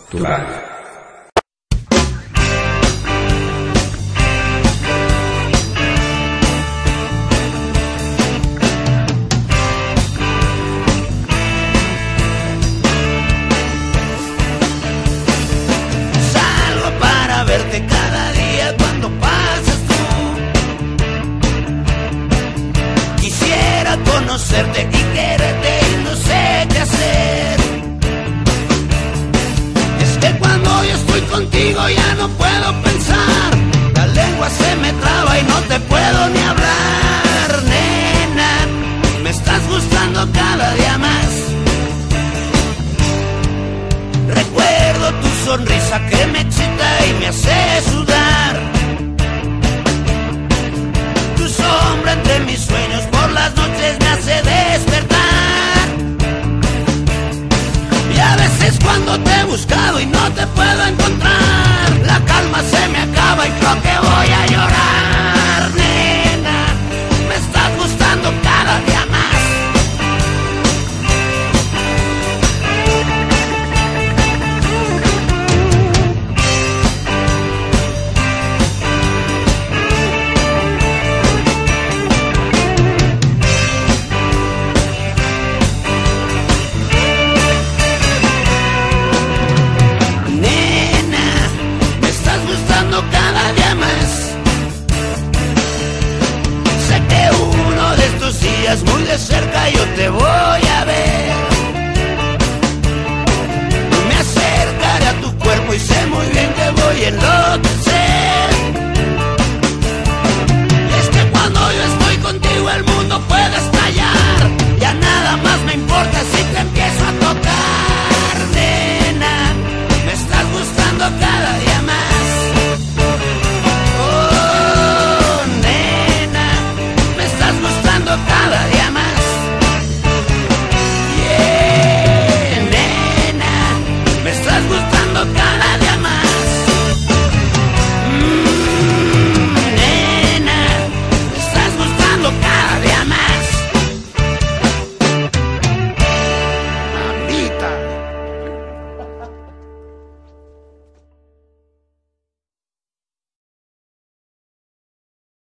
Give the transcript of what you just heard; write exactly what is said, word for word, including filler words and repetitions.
tu radio. Salgo para verte cada día cuando pasas tú. Quisiera conocerte y quererte y no sé qué hacer. Es que cuando yo estoy contigo ya no puedo pensar. La lengua se me traba y no te puedo ni hablar, nena. Me estás gustando cada día más. Recuerdo tu sonrisa que me excita y me hace sudar. Tu sombra entre mis sueños por las noches me hace despertar. Y a veces cuando te he buscado y no te puedo encontrar, la calma se me acaba y creo que voy a llorar, nena. Me estás gustando cada día más. Cada día más. Sé que uno de estos días muy de cerca